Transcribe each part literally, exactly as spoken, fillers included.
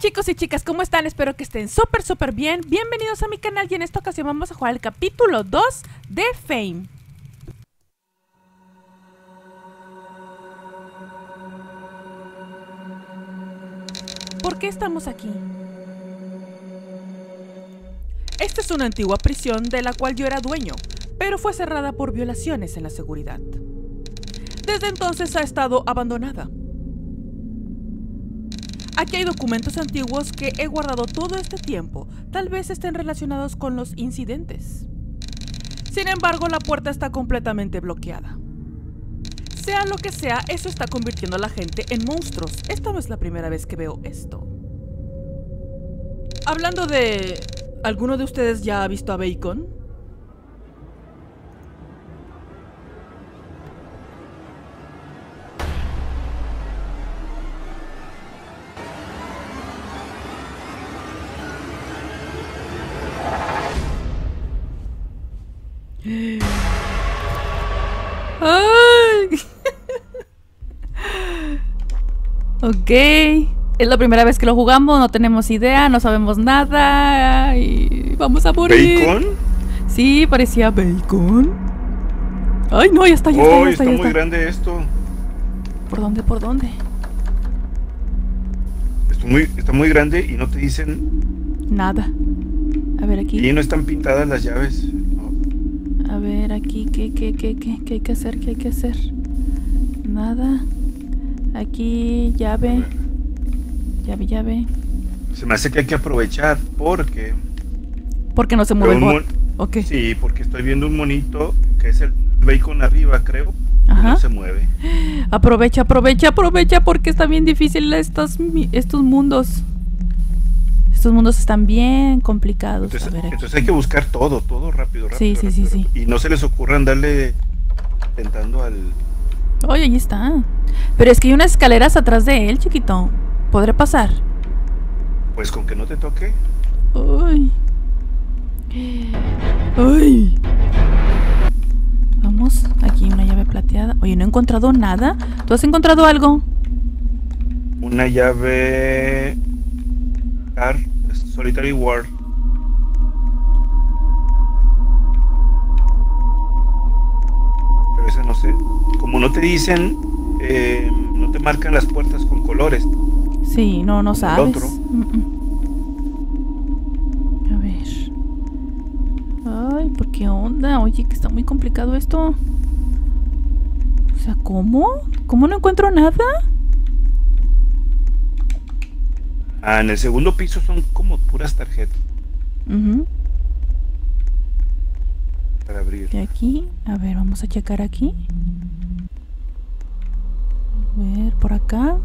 chicos y chicas, ¿cómo están? Espero que estén súper súper bien. Bienvenidos a mi canal y en esta ocasión vamos a jugar el capítulo dos de Fame. ¿Por qué estamos aquí? Esta es una antigua prisión de la cual yo era dueño, pero fue cerrada por violaciones en la seguridad. Desde entonces ha estado abandonada. Aquí hay documentos antiguos que he guardado todo este tiempo, tal vez estén relacionados con los incidentes. Sin embargo, la puerta está completamente bloqueada. Sea lo que sea, eso está convirtiendo a la gente en monstruos. Esta no es la primera vez que veo esto. Hablando de... ¿Alguno de ustedes ya ha visto a Bacon? ¡Ay! Ok, es la primera vez que lo jugamos, no tenemos idea, no sabemos nada y vamos a morir. ¿Bacon? Sí, parecía Bacon. Ay, no, ya está, ya está, Oh, ya está, está ya muy está. grande esto. ¿Por dónde, por dónde? Está muy, está muy grande y no te dicen. Nada. A ver aquí. Y no están pintadas las llaves. No. A ver aquí, ¿qué, qué, qué, qué, qué hay que hacer? ¿Qué hay que hacer? Nada. Aquí, llave. Llave, llave. Se me hace que hay que aprovechar porque. Porque no se mueve el Pero un bot. Ok. Sí, porque estoy viendo un monito que es el Bacon arriba, creo. Ajá. No se mueve. Aprovecha, aprovecha, aprovecha porque está bien difícil estos, estos mundos. Estos mundos están bien complicados. Entonces, A ver aquí. entonces hay que buscar todo, todo rápido, rápido. Sí, sí, rápido, sí, rápido. sí. Y no se les ocurra andarle tentando al. Oye, ahí está. Pero es que hay unas escaleras atrás de él, chiquito. ¿Podré pasar? Pues con que no te toque. Ay. Ay. Vamos, aquí una llave plateada. Oye, no he encontrado nada. ¿Tú has encontrado algo? Una llave. Car Solitary Ward. Pero esa no sé. Como no te dicen, eh, no te marcan las puertas con colores. Sí, no, no Como el sabes. otro. Mm, mm. A ver. Ay, ¿por qué onda? Oye, que está muy complicado esto. O sea, ¿cómo? ¿Cómo no encuentro nada? Ah, en el segundo piso son como puras tarjetas Uh-huh. para abrir. De aquí, a ver, vamos a checar aquí. A ver, por acá.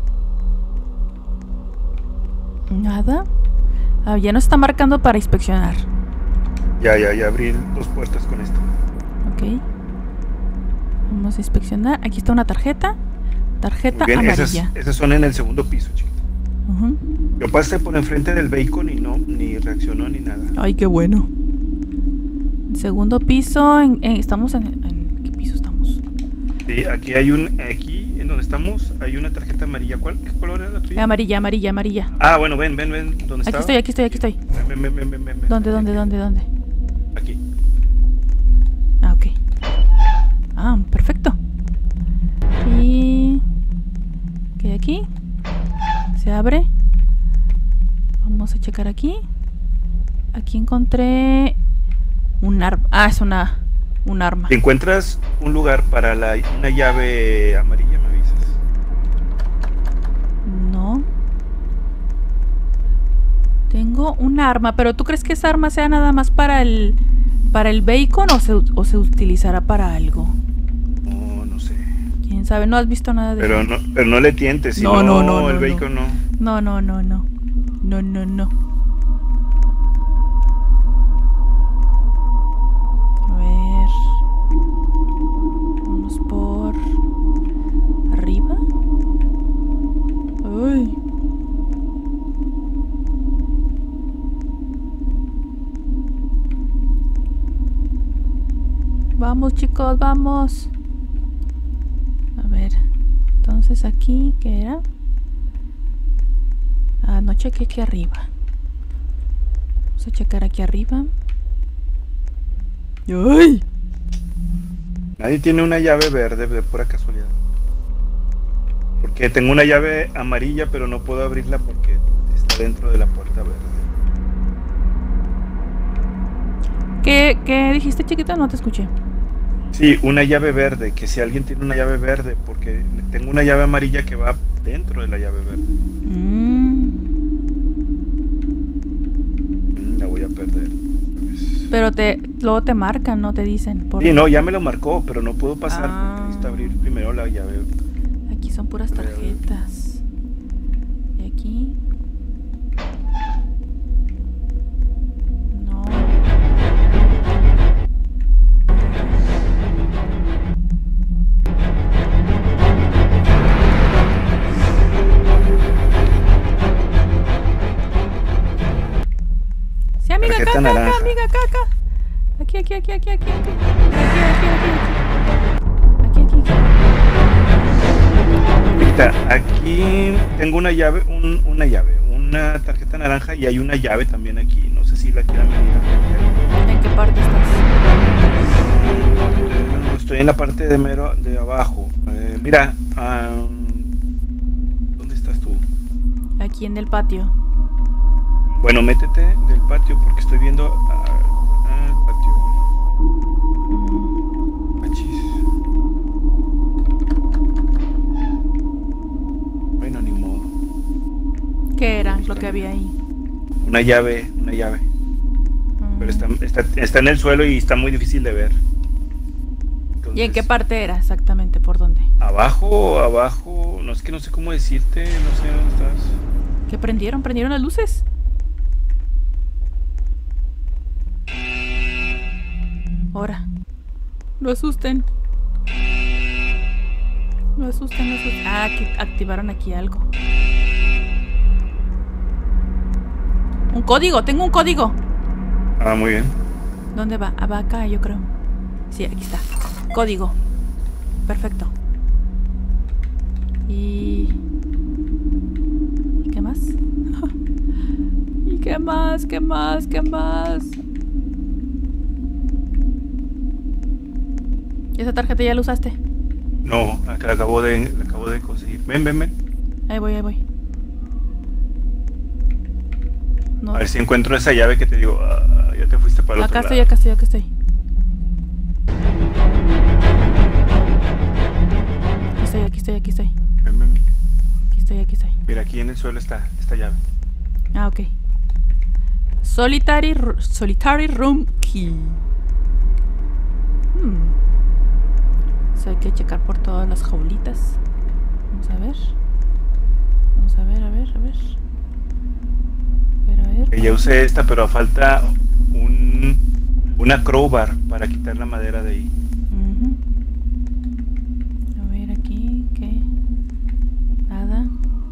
Nada. Ah, ya nos está marcando para inspeccionar. Ya, ya, ya abrí dos puertas con esto. Ok. Vamos a inspeccionar. Aquí está una tarjeta. Tarjeta Muy bien, amarilla. esas, esas son en el segundo piso, chiquito. Uh-huh. Yo pasé por enfrente del Bacon y no, ni reaccionó ni nada. Ay, qué bueno. Segundo piso. En, en- estamos en, en... ¿Qué piso estamos? Sí, aquí hay un, aquí en donde estamos hay una tarjeta amarilla. ¿Cuál? ¿Qué color era la tuya? Amarilla, amarilla, amarilla. Ah, bueno, ven, ven, ven. ¿Dónde Aquí está? estoy, aquí estoy, aquí estoy. Ven, ven, ven, ven, ven, ven. ¿Dónde, dónde, dónde, dónde? Aquí. Ah, ok. Ah, perfecto. Y... ¿qué hay aquí? Se abre. Vamos a checar aquí. Aquí encontré... un arma. Ah, es una... un arma. Si encuentras un lugar para la, una llave amarilla, me avisas. No. Tengo un arma, pero ¿tú crees que esa arma sea nada más para el... para el Bacon o se, o se utilizará para algo? No, no sé. ¿Quién sabe? No has visto nada de Pero eso. no, pero no le tientes, si No, no, no, no, el no, Bacon no. No, no, no, no. No, no, no. A ver. Vamos por arriba. Ay. Vamos, chicos, vamos. A ver. Entonces aquí, ¿qué era? Ah, no chequé aquí arriba. Vamos a checar aquí arriba. ¡Ay! Nadie tiene una llave verde de pura casualidad. Porque tengo una llave amarilla, pero no puedo abrirla porque está dentro de la puerta verde. ¿Qué, qué dijiste, chiquita? No te escuché. Sí, una llave verde, que si alguien tiene una llave verde, porque tengo una llave amarilla que va dentro de la llave verde. Mm. La voy a perder. Pues... Pero te, luego te marcan, no te dicen. Por... Sí, no, ya me lo marcó, pero no puedo pasar Ah. porque necesito abrir primero la llave. Aquí son puras tarjetas. Y aquí... No. Sí, amiga, acá, Tarjeta acá, acá, naranja. amiga, acá, acá. Aquí, aquí, aquí, aquí, aquí, aquí. Aquí, aquí, aquí, aquí. Aquí, aquí, aquí. Ahorita, aquí tengo una llave, un, una llave, una tarjeta naranja y hay una llave también aquí. No sé si la quieran venir. ¿En qué parte estás? Estoy en la parte de mero de abajo. Eh, mira, um, ¿dónde estás tú? Aquí en el patio. Bueno, métete del patio porque estoy viendo ah, ah, el patio. Mm. Machis. Bueno, ni modo. ¿Qué era lo que había ahí? Una llave, una llave. Mm. Pero está, está, está en el suelo y está muy difícil de ver. Entonces, ¿Y en qué parte era exactamente? ¿Por dónde? Abajo, abajo, no es que no sé cómo decirte, no sé dónde estás. ¿Qué prendieron? ¿Prendieron las luces? Ahora. No asusten. No asusten, no asusten. Ah, que activaron aquí algo. Un código, tengo un código. Ah, muy bien. ¿Dónde va? Ah, va acá, yo creo. Sí, aquí está. Código. Perfecto. Y... ¿Y qué más? ¿Y qué más? ¿Qué más? ¿Qué más? ¿Esa tarjeta ya la usaste? No, acá la acabo de, la acabo de conseguir. Ven, ven, ven. Ahí voy, ahí voy. No. A ver si encuentro esa llave que te digo. Ah, ya te fuiste para el Acá otro estoy, lado. acá estoy, acá estoy. Aquí estoy, aquí estoy, aquí estoy. Ven, ven. Aquí estoy, aquí estoy. Mira, aquí en el suelo está esta llave. Ah, ok. Solitary, ru- solitary room key. Hmm. So hay que checar por todas las jaulitas. Vamos a ver. Vamos a ver, a ver, a ver. A ver, a ver. Ya usé esta, pero falta un, una crowbar para quitar la madera de ahí. Ujú. A ver aquí, ¿qué? Nada.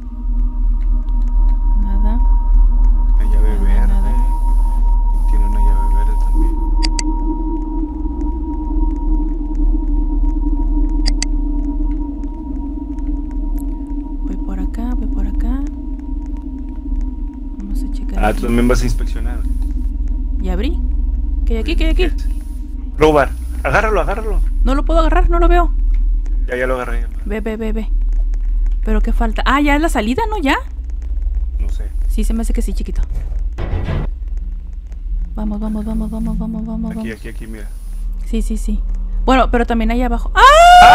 Nada. Una llave Nada, verde. nada. Y tiene una llave verde también. Voy por acá, voy por acá. Vamos a checar. Ah, aquí. tú también vas a inspeccionar. ¿Ya abrí? ¿Qué hay aquí? ¿Qué hay aquí? Crowbar. Agárralo, agárralo. No lo puedo agarrar, no lo veo. Ya, ya lo agarré. Ve, ve, ve, ve. Pero qué falta. Ah, ya es la salida, ¿no? ¿Ya? No sé. Sí, se me hace que sí, chiquito. Vamos, vamos, vamos, vamos, vamos, vamos, Aquí, vamos. aquí, aquí, mira. Sí, sí, sí. Bueno, pero también ahí abajo. ¡Ah!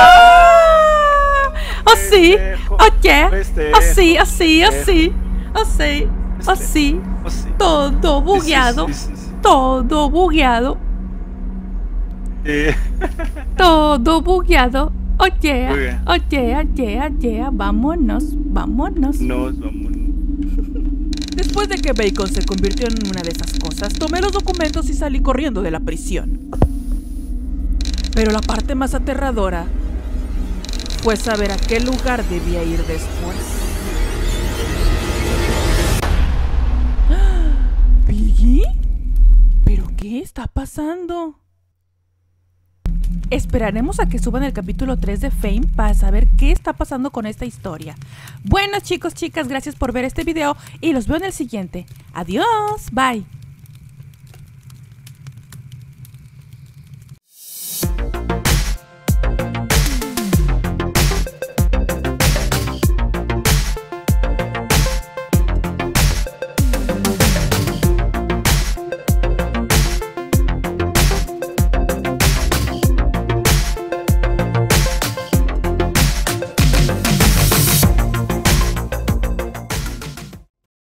¡Oh, sí! Festejo, ¡Oh, yeah! festejo, ¡Oh, sí! ¡Oh, sí! ¡Oh, sí! ¡Oh, sí! ¡Oh, sí! Oh, sí. Todo bugueado. Sí, sí, sí, sí. Todo bugueado. Eh, Todo bugueado. Oh, yeah. Muy bien. Oh, yeah, yeah, yeah. Vámonos, vámonos. Nos vamos. Después de que Bacon se convirtió en una de esas cosas, tomé los documentos y salí corriendo de la prisión. Pero la parte más aterradora fue saber a qué lugar debía ir después. ¿Piggy? ¿Pero qué está pasando? Esperaremos a que suban el capítulo tres de Fame para saber qué está pasando con esta historia. Bueno chicos, chicas, gracias por ver este video y los veo en el siguiente. Adiós, bye.